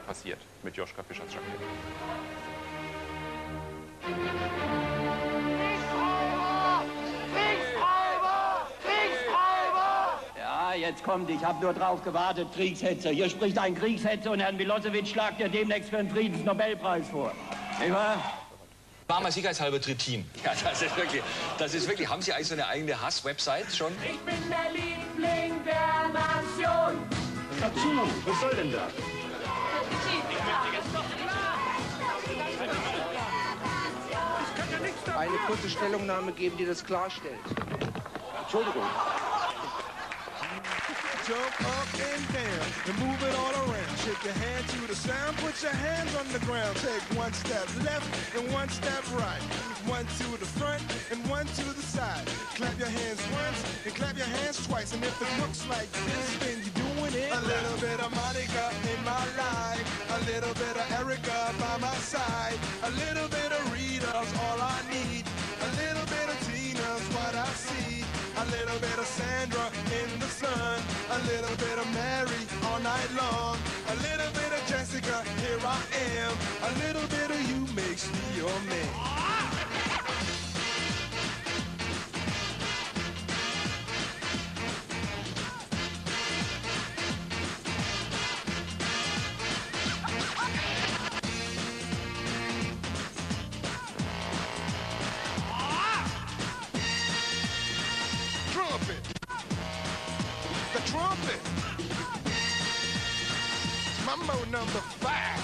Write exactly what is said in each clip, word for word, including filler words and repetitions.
passiert mit Joschka Fischers Jackett. Ja, jetzt kommt, ich habe nur drauf gewartet, Kriegshetze. Hier spricht ein Kriegshetze und Herrn Milosevic schlagt ihr demnächst für den Friedensnobelpreis vor. Nicht wahr? Machen wir sicherheitshalber Trittin. Ja, das ist wirklich, das ist wirklich, haben Sie eigentlich so eine eigene Hass-Website schon? Ich bin der Liebling der Nation. Dazu, was soll denn das? Eine kurze Stellungnahme geben, die das klarstellt. Entschuldigung. Jump up and down and move it all around. Shake your hand to the sound, put your hands on the ground. Take one step left and one step right. One to the front and one to the side. Clap your hands once and clap your hands twice. And if it looks like this, then you're doing it. A little bit of Monica in my life. A little bit of Erica by my side. A little bit of Rita's all I need. A little bit of Tina's what I see. A little bit of Sandra in the sun. A little bit of Mary all night long. A little bit of Jessica, here I am. A little bit of you makes me your man. Trumpet. Mambo number five.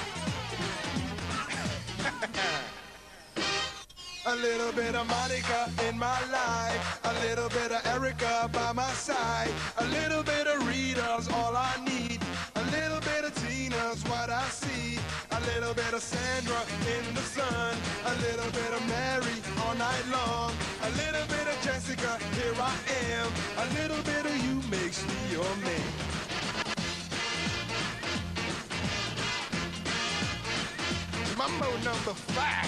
A little bit of Monica in my life. A little bit of Erica by my side. A little bit of Rita's all I need. A little bit of Tina's what I see. A little bit of Sandra in the sun. A little bit of Mary all night long. A little bit of Jessica, here I am. A little bit of you makes me your man. Mambo number five.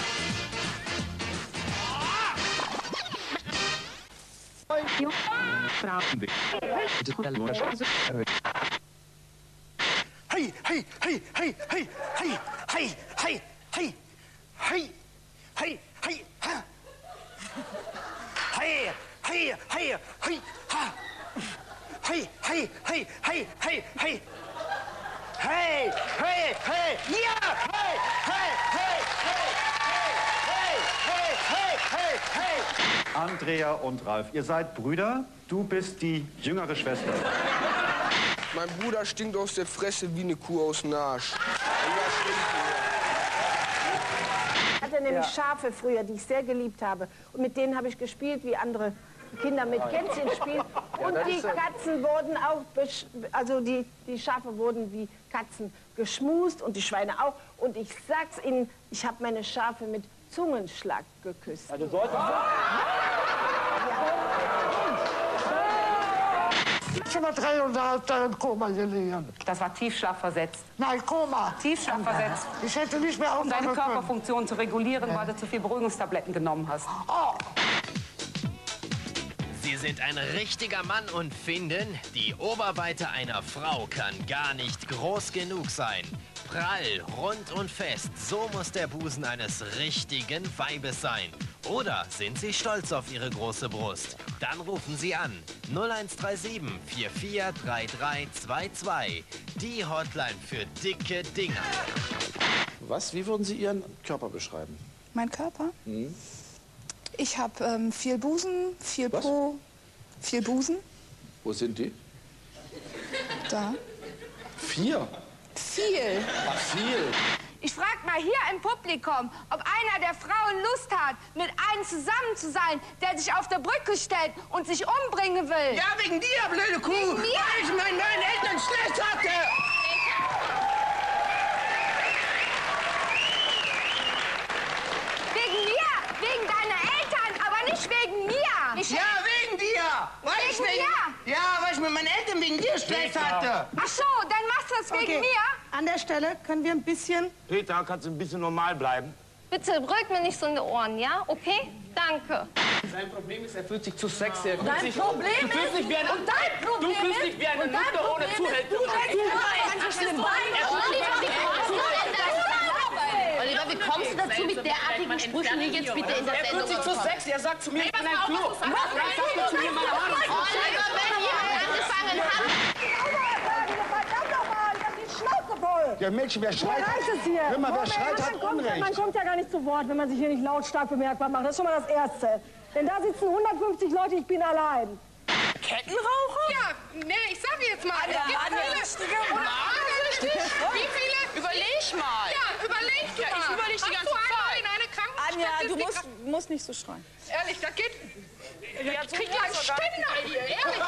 Hey, hey, hey, hey, hey, hey, hey, hey, hey, hey, hey, hey, ha. Hey, hey, hey, hey, ha. Hey, hey, hey, hey, hey, hey. Hey, hey, hey, ja, hey, hey, hey, hey, hey, hey, hey, hey, hey. Andrea und Ralf, ihr seid Brüder. Du bist die jüngere Schwester. Mein Bruder stinkt aus der Fresse wie eine Kuh aus dem Arsch. Ich hatte nämlich Schafe früher, die ich sehr geliebt habe. Und mit denen habe ich gespielt, wie andere Kinder mit Kätzchen spielen. Und die Katzen wurden auch, also die, die Schafe wurden wie Katzen geschmust und die Schweine auch. Und ich sag's Ihnen, ich habe meine Schafe mit Zungenschlag geküsst. Also solltest du... Ich war dreieinhalb Tage im Koma gelegen. Das war tiefschlafversetzt. Nein, Koma. Tiefschlafversetzt. Ich hätte nicht mehr Um deine Körperfunktion zu regulieren, weil du zu viel Beruhigungstabletten genommen hast. Oh. Sie sind ein richtiger Mann und finden, die Oberweite einer Frau kann gar nicht groß genug sein. Prall, rund und fest, so muss der Busen eines richtigen Weibes sein. Oder sind Sie stolz auf Ihre große Brust? Dann rufen Sie an null eins drei sieben vier vier drei drei zwei zwei. Die Hotline für dicke Dinger. Was? Wie würden Sie Ihren Körper beschreiben? Mein Körper? Hm? Ich habe ähm, viel Busen, viel Was? Po, viel Busen. Wo sind die? Da. Vier? Viel. Ach, viel. Ich frag mal hier im Publikum, ob einer der Frauen Lust hat, mit einem zusammen zu sein, der sich auf der Brücke stellt und sich umbringen will. Ja, wegen dir, blöde Kuh. Wegen mir? Weil ich meinen neuen Eltern schlecht hatte. Wegen mir? Wegen deiner Eltern, aber nicht wegen mir. Ich Ja, wegen dir. Weil Wegen ich wegen, mir? Ja, weil ich mit meinen Eltern wegen dir Stress hatte. Ach so, dann machst du es wegen Okay. mir? An der Stelle können wir ein bisschen... Peter, kannst du ein bisschen normal bleiben? Bitte brüllt mir nicht so in die Ohren, ja? Okay? Danke. Sein Problem ist, er fühlt sich zu sexy. Er fühlt Dein sich, Problem du fühlst ist, dich wie eine, und dein Problem du fühlst ist, dich wie eine und dein Mutter ohne Problem Zuhälter. ist, du hältst die Beine. Oliver, wie kommst du dazu, mit derartigen Sprüchen hier jetzt bitte in der Er Sendung fühlt sich zu zu kommen? sexy. Er sagt zu mir, ich bin ein Klo. Was sagt er zu mir, meine Haare? Oliver, wenn jemand angefangen hat... Ja, Mädchen, wer schreit? reicht es hier. Hör mal, wer Moment, schreit, man hat kommt, Unrecht. Man kommt ja gar nicht zu Wort, wenn man sich hier nicht lautstark bemerkbar macht. Das ist schon mal das Erste. Denn da sitzen hundertfünfzig Leute, ich bin allein. Kettenraucher? Ja, nee, ich sag jetzt mal. Anja, es gibt Anja, viele. richtige Oder Anja, Wie viele? Überleg mal. Ja, überleg du Ja, ich mal. überleg die Hast ganze du einmal Zeit. in eine Anja, du Krankenstatistik... musst, musst nicht so schreien. Ehrlich, das geht... Ja, Ich krieg ja einen Ständer hier, ehrlich.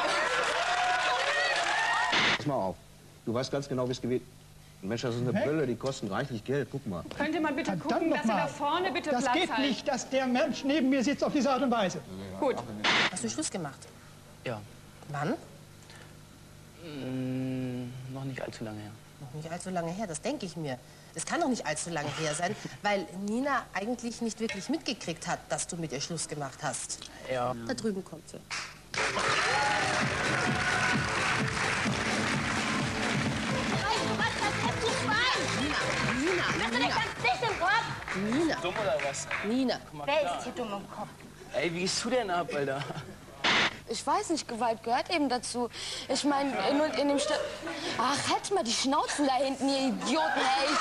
Pass mal auf. Du weißt ganz genau, wie es gewesen ist. Mensch, das ist eine Brille, die kosten reichlich Geld. Guck mal. Könnte man bitte Verdammt gucken, dass noch ihr mal. da vorne bitte Das Platz geht halten? nicht, dass der Mensch neben mir sitzt auf diese Art und Weise. Gut. Hast du Schluss gemacht? Ja. Wann? Mm, noch nicht allzu lange her. Noch nicht allzu lange her, das denke ich mir. Es kann doch nicht allzu lange her sein, weil Nina eigentlich nicht wirklich mitgekriegt hat, dass du mit ihr Schluss gemacht hast. Ja. Da drüben kommt sie. Nina, Bist du nicht ganz dicht im Kopf? Nina. Dumm oder was? Nina. Wer ist hier dumm im Kopf? Ey, wie gehst du denn ab, Alter? Ich weiß nicht, Gewalt gehört eben dazu. Ich meine, in, in dem Sta Ach, halt mal die Schnauzen da hinten, ihr Idioten, ey.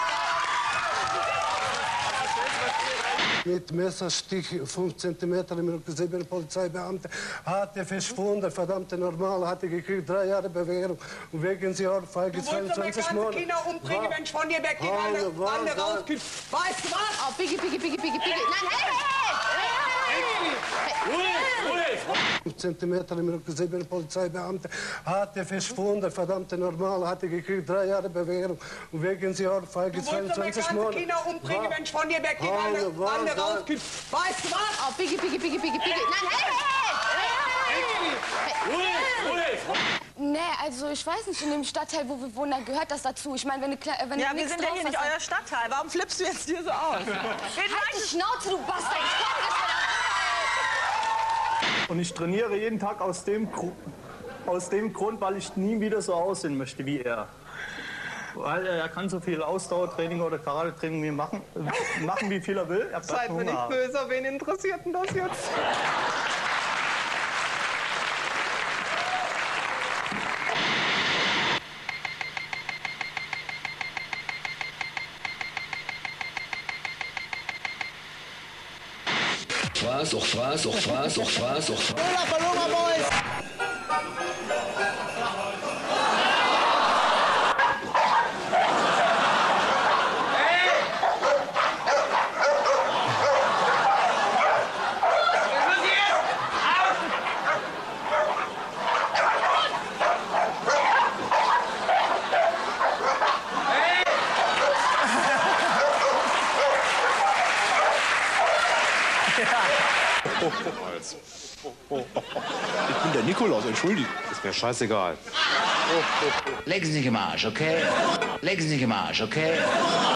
Mit Messerstich fünf Zentimeter im Rücken, sieben Polizeibeamte, hatte verschwunden, verdammte Normal, hatte gekriegt drei Jahre Bewährung und wegen sie Ohrfeige Du wolltest doch meine zweiundzwanzig ganze Monate. Kinder umbringen, wenn ich von dir weggehe, Hallo, alle, alle Wahnsinn. rausgeht. Weißt du was? Oh, Biggie, Biggie, Biggie, Biggie, Biggie. Nein, hey, hey, fünf Zentimeter im Rücken, sieben Polizeibeamte, hatte verschwunden, verdammte Normal, hatte gekriegt drei Jahre Bewährung und wegen sie Ohrfeige Du wolltest doch meine zweiundzwanzig ganze Monate. Kinder umbringen, wenn ich von dir weggehe, alle, Hallo, alle Wahnsinn. rausgeht. Weißt du was? Oh, Biggie, Biggie, Biggie, Biggie, Biggie. Nein, hey, Nee, also ich weiß nicht, in dem Stadtteil, wo wir wohnen, da gehört das dazu. Ich meine, wenn du kle- wenn Ja, du wir nichts sind ja drauf hier nicht hast, euer Stadtteil. Warum flippst du jetzt hier so aus? Halt die Schnauze, du Bastard! Ich komm jetzt wieder. Und ich trainiere jeden Tag aus dem, Gru- aus dem Grund, weil ich nie wieder so aussehen möchte wie er. Weil er kann so viel Ausdauertraining oder Karate-Training wie machen, machen, wie viel er will. Er bleibt Seid mir nicht Hunger. böse, wen interessiert denn das jetzt? Fraß, auch Fraß, auch Fraß, auch Fraß, auch Fraß. Müller, Paloma Boys! Ich bin der Nikolaus, entschuldigt. Ist mir scheißegal. Legen Sie sich im Arsch, okay? Legen Sie sich im Arsch, okay?